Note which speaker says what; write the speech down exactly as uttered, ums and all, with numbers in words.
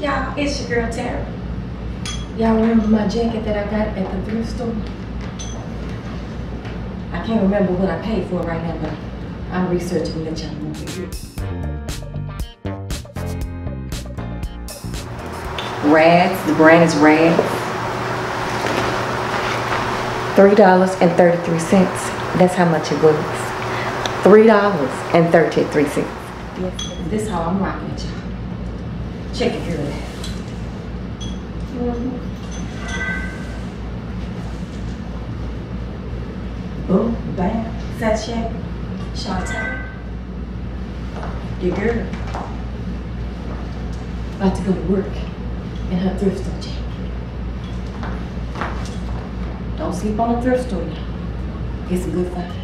Speaker 1: Y'all, it's your girl Tara. Y'all remember my jacket that I got at the thrift store? I can't remember what I paid for it right now, but I'm researching and let y'all know. Rads, the brand is Rads. three dollars and thirty-three cents. That's how much it was. three dollars and thirty-three cents. Yes, this is how I'm rocking it, y'all. Check it, girl. Mm-hmm. Boom, bam, sachet, Shantae. Your girl. About to go to work in her thrift store jacket. Don't sleep on the thrift store, y'all. Get some good finds.